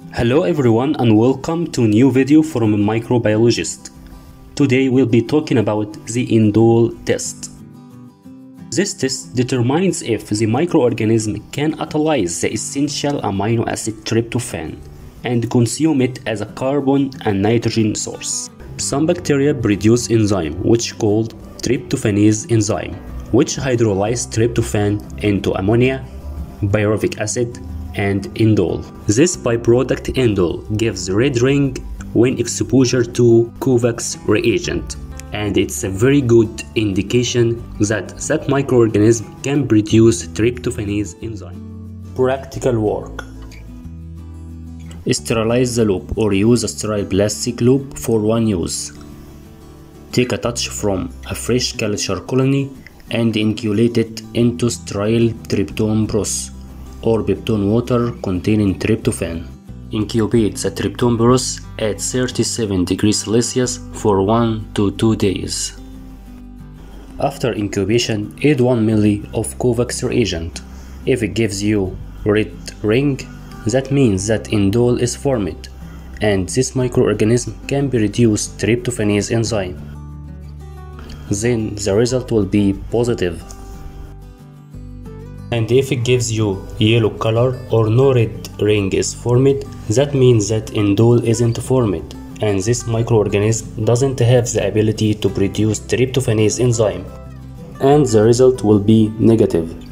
Hello everyone and welcome to a new video from a microbiologist. Today we'll be talking about the Indole test. This test determines if the microorganism can utilize the essential amino acid tryptophan and consume it as a carbon and nitrogen source. Some bacteria produce enzyme which called tryptophanase enzyme, which hydrolyze tryptophan into ammonia, pyruvic acid, and indole. This byproduct indole gives red ring when exposure to COVAX reagent, and it's a very good indication that that microorganism can produce tryptophanase enzyme. Practical work: sterilize the loop or use a sterile plastic loop for one use. Take a touch from a fresh culture colony and inculate it into sterile tryptone broth or peptone water containing tryptophan. Incubate the tryptone broth at 37 degrees Celsius for 1 to 2 days. After incubation, add 1 ml of COVAX reagent. If it gives you red ring, that means that indole is formed, and this microorganism can produce tryptophanase enzyme. Then the result will be positive. And if it gives you yellow color or no red ring is formed, that means that indole isn't formed, and this microorganism doesn't have the ability to produce tryptophanase enzyme, and the result will be negative.